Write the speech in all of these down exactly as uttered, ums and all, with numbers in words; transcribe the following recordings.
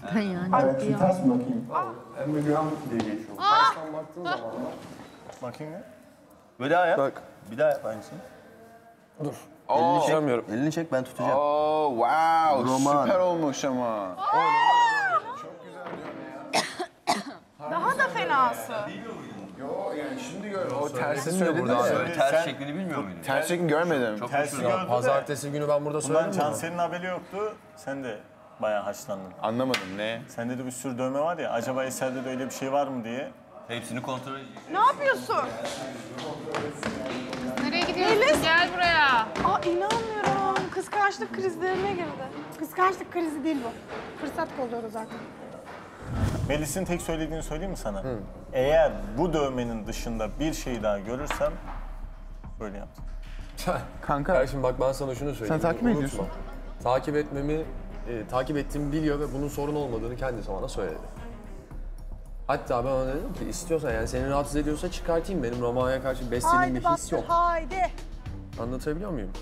zaten yani. Evet, şu ters mi bakayım? Emre Güven diye geçiyor. Tersten baktığın zaman da... Bakayım ne? Böyle daha yap. Bak. Bir daha yap aynısını. Dur. Elini çek, Tutamıyorum. elini çek ben tutacağım. Oo, wow, Roman. süper olmuş ama. Daha da fenası. Yo, yani şimdi gör, o tersi Söyledin söyledin burada ya. Böyle ters şeklini bilmiyor muydun? Ters şeklini görmedim. Çok Tersi hoşuna- gördü de Pazartesi günü ben burada bundan söyledim mi? Cansel'in haberi yoktu. Sen de bayağı haşlandın. Anlamadım ne? Sende de bir sürü dövme var ya, acaba Eser'de de öyle bir şey var mı diye. Hepsini kontrol edeceğiz. Ne yapıyorsun? Nereye gidiyorsun? Gel buraya. Aa inanmıyorum. Kıskançlık krizlerine girdi. Kıskançlık krizi değil bu. Fırsat kolluyoruz zaten. Melis'in tek söylediğini söyleyeyim mi sana? Eğer bu dövmenin dışında bir şey daha görürsem böyle yaptım. Kanka. Kardeşim bak ben sana şunu söyleyeyim. Sen takip mi unutma. ediyorsun? Takip etmemi, e, takip ettiğimi biliyor ve bunun sorun olmadığını kendisi bana söyledi. Hatta ben ona dedim ki istiyorsan yani seni rahatsız ediyorsa çıkartayım. Benim Roma'ya karşı beslediğim bir his bastır, yok. haydi. Anlatabiliyor muyum?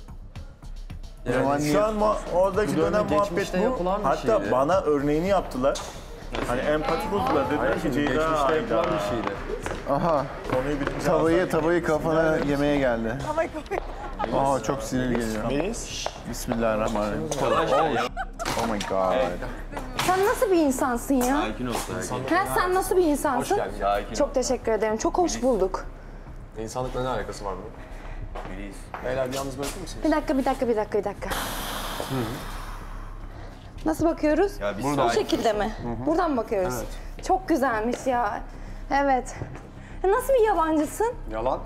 Yani şu an mu- oradaki bu dövme dönem muhabbet geçmişte bu. yapılan bir Hatta şeydi. bana örneğini yaptılar. Hani empati kurdular. Dediler Hayır ki şimdi Ceyda geçmişte hayda. yapılan bir şeydi. Aha, Konuyu bitince tavayı tavayı kafana yemeye geldi. Havayı kafayı. Aa çok sinir geliyor. Melis. Bismillahirrahmanirrahim. Oh my god. Sen nasıl bir insansın ya? Sakin ol, sakin. Ha, sen nasıl bir Hoş insansın? geldin. Sakin ol. Çok teşekkür ederim. Çok hoş bulduk. İnsanlıkla ne alakası var bunun? Melis. Beyler bir yalnız bırakır mısınız? Bir dakika, bir dakika, bir dakika, bir dakika. Nasıl bakıyoruz? Ya biz Bu sakin. şekilde mi? Buradan mı bakıyoruz? Çok güzelmiş ya. Evet. Ya nasıl bir yalancısın? Yalan.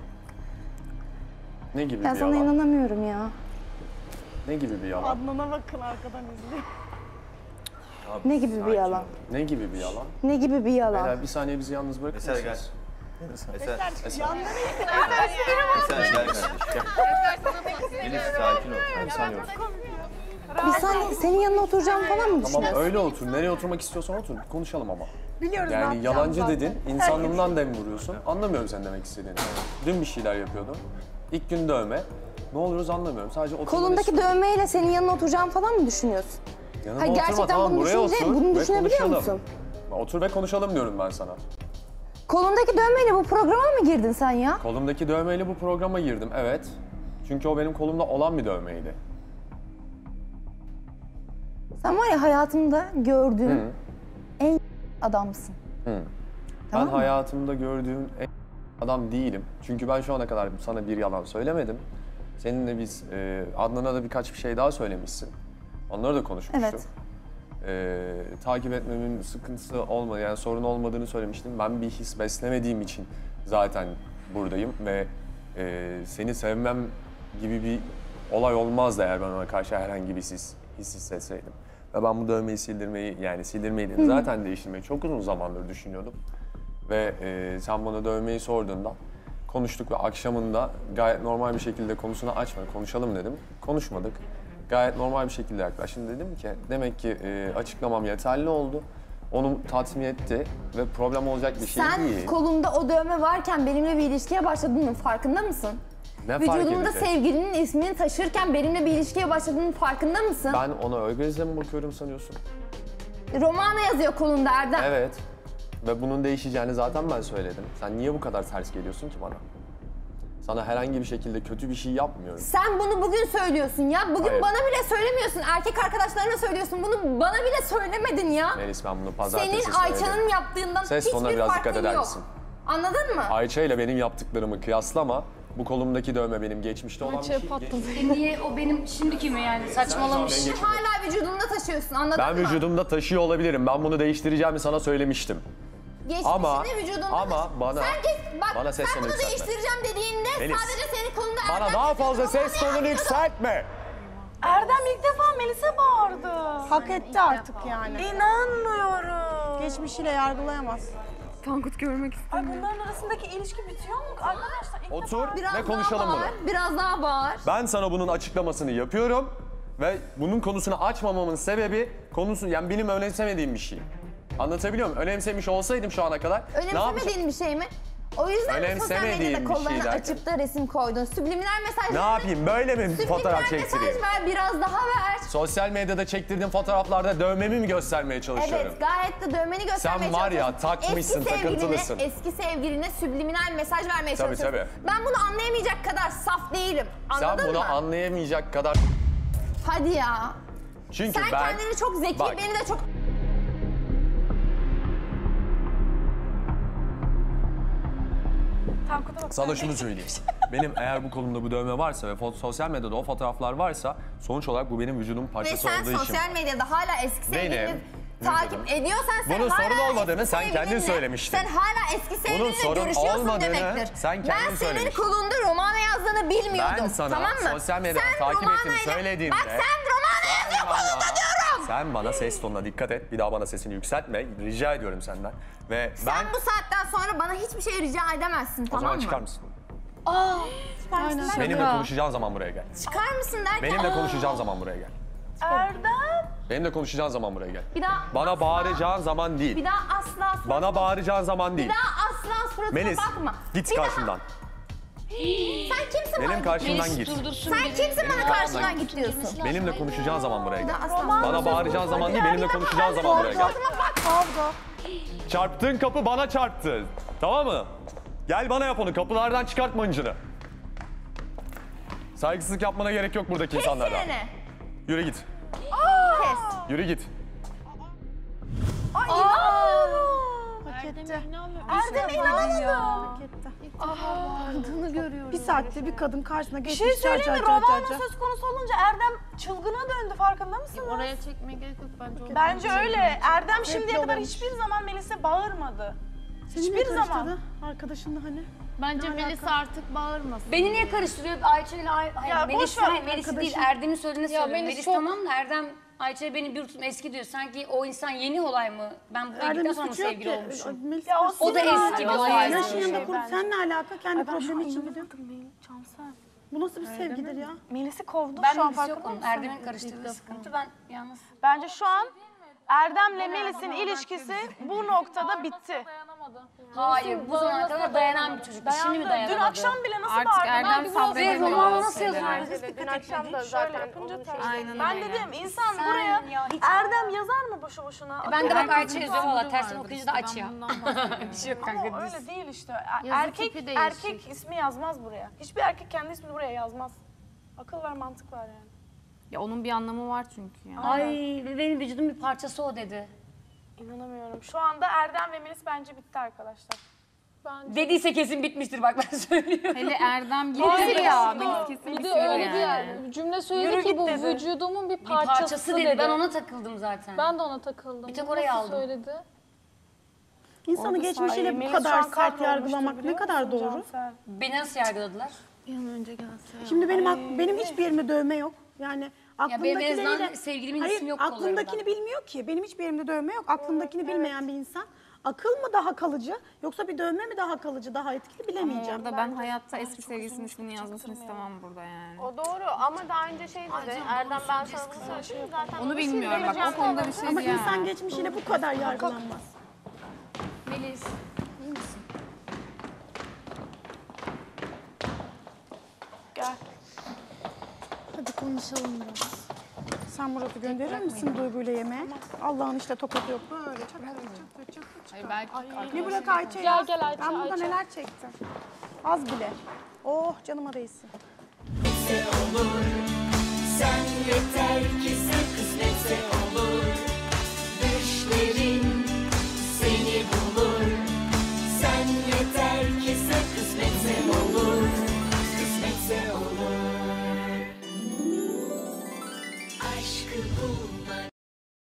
Ne gibi Ben bir sana yalan? inanamıyorum ya. Ne gibi bir yalan? Adnan'a bakın arkadan izliyor. Ne gibi bir yalan? Ne gibi bir yalan? Ne gibi bir yalan? Beyler bir saniye bizi yalnız bırakır Eser gel. mısınız? Eser. Yanları Eser gel kardeşim. Melis sakin ol. Bir saniye otur. Bir saniye senin yanına oturacağım falan mı Tamam düşünüyorsun? öyle otur. Nereye oturmak istiyorsan otur. Konuşalım ama. biliyoruz ne Yani yapacağımızı yalancı zaten. dedin, insanlığımdan dem vuruyorsun. Anlamıyorum sen demek istediğini. Dün bir şeyler yapıyordun. İlk gün dövme. Ne oluyoruz anlamıyorum. Sadece oturmanı Kolundaki istiyorum. dövmeyle senin yanına oturacağım falan mı düşünüyorsun? Yanıma Hayır, oturma, gerçekten tamam, bunu buraya düşünce- otur bunu ve düşünebiliyor konuşalım. musun? Otur ve konuşalım diyorum ben sana. Kolundaki dövmeyle bu programa mı girdin sen ya? Kolumdaki dövmeyle bu programa girdim, evet. Çünkü o benim kolumda olan bir dövmeydi. Sen var ya hayatımda gördüğüm en adamsın. Hı. Tamam ben mı? hayatımda gördüğüm en adam değilim. Çünkü ben şu ana kadar sana bir yalan söylemedim. Seninle biz, e, Adnan'a da birkaç bir şey daha söylemişsin. Onları da konuşmuştuk. Evet. E, takip etmemin sıkıntısı olmadı, yani sorun olmadığını söylemiştim. Ben bir his beslemediğim için zaten buradayım ve e, seni sevmem gibi bir olay olmazdı eğer ben ona karşı herhangi bir his, his hissetseydim. Ve ben bu dövmeyi sildirmeyi, yani sildirmeyi değil, zaten değiştirmeyi çok uzun zamandır düşünüyordum. Ve e, sen bana dövmeyi sorduğunda konuştuk ve akşamında gayet normal bir şekilde konusunu açma, konuşalım dedim. Konuşmadık. Gayet normal bir şekilde yaklaştım. Dedim ki demek ki e, açıklamam yeterli oldu. Onu tatmin etti ve problem olacak bir şey Sen değil. kolunda o dövme varken benimle bir ilişkiye başladığının farkında mısın? Ne fark Vücudunda edecek? sevgilinin ismini taşırken benimle bir ilişkiye başladığının farkında mısın? Ben ona öyle gözle mi bakıyorum sanıyorsun? Romana yazıyor kolunda Erdem. Evet. Ve bunun değişeceğini zaten ben söyledim. Sen niye bu kadar ters geliyorsun ki bana? Sana herhangi bir şekilde kötü bir şey yapmıyorum. Sen bunu bugün söylüyorsun ya. Bugün Hayır. bana bile söylemiyorsun. Erkek arkadaşlarına söylüyorsun. Bunu bana bile söylemedin ya. Melis, ben bunu pazartesi Senin söyledim. Ayça'nın yaptığından Ses tonuna hiçbir biraz farkın dikkat eder yok. misin? Anladın mı? Ayça ile benim yaptıklarımı kıyaslama. Bu kolumdaki dövme benim geçmişte olan bir şey. E niye o benim şimdiki mi yani saçmalamış? Hala vücudunda taşıyorsun, anladın Ben mı? vücudumda taşıyor olabilirim. Ben bunu değiştireceğimi sana söylemiştim. Geçmişini Ama- vücudunda ama taşı- bana- sen geç, bak, bana ses sen tonu bunu yükseltme. değiştireceğim dediğinde Melis, sadece senin kolunda Bana Erdem daha yazıyordu, fazla Romana ses tonunu yazıyordu. yükseltme. Erdem ilk defa Melis'e bağırdı. Hak etti artık yani. İnanmıyorum. Geçmişiyle yargılayamaz. Tankut görmek istiyorum. Ay bunların arasındaki ilişki bitiyor mu arkadaşlar? İlk Otur Biraz ve konuşalım daha bunu. bağır, biraz daha bağır. Ben sana bunun açıklamasını yapıyorum. Ve bunun konusunu açmamamın sebebi konusu, yani benim önemsemediğim bir şey. Anlatabiliyor muyum? Önemsemiş olsaydım şu ana kadar ne yapacağım? Önemsemediğin bir şey mi? O yüzden mi sosyal Önemsemediğim medyada bir kollarını şey açıp da resim koydun? Subliminal mesaj Ne yapayım? Böyle mi fotoğraf çektireyim? mesaj ver, biraz daha ver. Sosyal medyada çektirdiğim fotoğraflarda dövmemi mi göstermeye çalışıyorum? Evet, gayet de dövmeni göstermeye Sen var ya, çalışıyorsun. takmışsın, eski sevgiline, takıntılısın. Eski sevgiline subliminal mesaj vermeye Tabii, çalışıyorsun. tabii. Ben bunu anlayamayacak kadar saf değilim. Anladın Sen bunu mı? anlayamayacak kadar... Hadi ya. Çünkü Sen ben... kendini çok zeki, Bak, beni de çok... sana şunu söyleyeyim. Benim eğer bu kolumda bu dövme varsa ve fo- sosyal medyada o fotoğraflar varsa sonuç olarak bu benim vücudumun Ve parçası sen olduğu için. sosyal medyada hala eski Benim sevgilini takip vücudum. ediyorsan sen Bunun hala sorun olmadığını eski sen kendin sevgilinle- söylemiştin. Sen hala eski sevgilinle sorun görüşüyorsun olmadığını demektir. sen kendin ben senin söylemiştin. kolunda romana yazdığını bilmiyordum. Ben sana tamam mı? sosyal medyadan Sen takip ettiğimi romanayla- söylediğimde... Bak sen romana yazıyor kolunda diyorum. Sen bana ses tonuna dikkat et. Bir daha bana sesini yükseltme. Rica ediyorum senden. Ve ben... Sen bu saatten sonra bana hiçbir şey rica edemezsin O tamam zaman mı? çıkar mısın? Aynen. Benimle konuşacağın zaman buraya gel. Çıkar mısın derken? Benimle konuşacağın zaman buraya gel. Erdem. Benimle konuşacağın zaman buraya gel. Bir daha Bana asla- bağıracağın zaman değil. Bir daha asla suratıma, Bana bağıracağın zaman değil. bir daha asla suratıma Melis, bakma. git Bir daha- karşımdan. Sen kimsin Benim bana? karşımdan git. Durdursun Sen beni. kimsin bana karşımdan karşımdan git. git diyorsun? Benimle konuşacağın zaman buraya Bir gel. daha asla. Bana bağıracağın zaman değil, benimle konuşacağın zaman buraya gel. Kavga. Çarptığın kapı bana çarptı. Tamam mı? Gel bana yap onu. Kapılardan çıkartma hıncını. Saygısızlık yapmana gerek yok buradaki Kes insanlardan. çeneni. Yürü git. Kes. Yürü git. Hak etti. Erdem'e inanamadım. Adını görüyorum. Bir saatte bir kadın karşısına Bir geçmiş. şey söyleyeyim car mi? car car Romano car. söz konusu olunca Erdem çılgına döndü, farkında mısınız? Oraya çekmeye gerek yok bence. Onu Bence öyle. Erdem şimdiye kadar olmuş. hiçbir zaman Melis'e bağırmadı. Seni ne Hiçbir zaman. karıştırdı? Arkadaşınla hani. Bence Melisa artık bağırmasın. Beni niye karıştırıyor Ayça ile Ay hayır, Ya Melis, boş ver hayır, Melis'i değil arkadaşım. Erdem'in söylediğini Ya söylüyorum. Melis Melis çok- tamam da Erdem Ayça'ya beni bir tutum eski diyor. Sanki o insan yeni olay mı? Ben buraya Erdem'in gittikten sonra mı suçu yok sevgili ki. olmuşum? Melis Ya o karıştırdı. O da sinir eski bir hali. olay. Yaşın Şey yanında kurup bence. sen ne alaka? Kendi Ay ben şu problemi an için gidiyor. inanamadım ya, Cansel. Bu nasıl bir sevgidir ya? Melis'i kovdu Ben şu an, Melis yok farkında onun. mısın? Erdem'in karıştırdığı sıkıntı ben yalnız. Bence şu an Erdem'le Melis'in ilişkisi bu noktada bitti. Hayır bu zamana kadar dayanan bir çocuk. Şimdi mi Dayandı. dayanamadı? Dün akşam bile nasıl Artık bağırdı? Erdem Ben saldırı Ve ediyor. roman nasıl şeylere. yazılır? Dün akşam da zaten şöyle yapınca Aynen Ben öyle. dedim insan Sen buraya ya hiç- Erdem yazar mı boşu boşuna? Ben de bak Herkesin Ayça yazıyor valla tavrı tersten vardır. okuyunca da aç ya. Bir şey yok kanka. Ama öyle değil işte. Yazı Erkek tipi değişik. erkek ismi yazmaz buraya. Hiçbir erkek kendi ismini buraya yazmaz. Akıl var, mantık var yani. Ya onun bir anlamı var çünkü ya. Ay ve benim vücudumun bir parçası o dedi. İnanamıyorum. Şu anda Erdem ve Melis bence bitti arkadaşlar. Dediyse kesin bitmiştir bak ben söylüyorum. Hele Erdem gibi Hayır dedi ya, ya. bir de Melis kesin Bir de bitiyor öyle değil yani. yani. Cümle söyledi Yürü ki git bu dedi. vücudumun bir Bir parçası, parçası dedi. Ben ona takıldım zaten. Ben de ona takıldım. Bir tek Nasıl orayı aldım. söyledi? İnsanı geçmişiyle Ay, bu Melis kadar şu an sert kahrolmuştur, yargılamak ne biliyor kadar musun doğru? Cansel? Beni nasıl yargıladılar? Bir an önce gelse ya. Şimdi benim ak- benim hiçbir yerimde dövme yok. Yani Ya benim en aklımdakileriyle... azından sevgilimin Hayır, ismi yok aklımdakini kollarında. bilmiyor ki. Benim hiçbir yerimde dövme yok. Aklımdakini bilmeyen bir insan akıl mı daha kalıcı yoksa bir dövme mi daha kalıcı, daha etkili bilemeyeceğim. Orada ben hayatta eski sevgilisinin ismini yazmasını istemem burada yani. O doğru ama daha önce şey dedi. Erdem ben sana bunu söyleyeyim zaten. Onu bilmiyorum bak o konuda bir şey Ama diyemem. insan geçmişiyle bu kadar yargılanmaz. Melis. Gel. Hadi konuşalım biraz. Sen Murat'ı gönderir misin Duygu'yla yemeğe? Allah'ın işte tokatı yok. Böyle çatır çatır çatır Hayır belki Ne bırak Ayça Gel, ya. gel Ayça, Ben burada Ayça. neler çektim. Az bile. Oh canıma değsin. Sen yeter ki sen kısmetse olur. Düşlerin seni bulur. Sen yeter ki sen kısmetse olur. Kısmetse olur. Aşkı bul.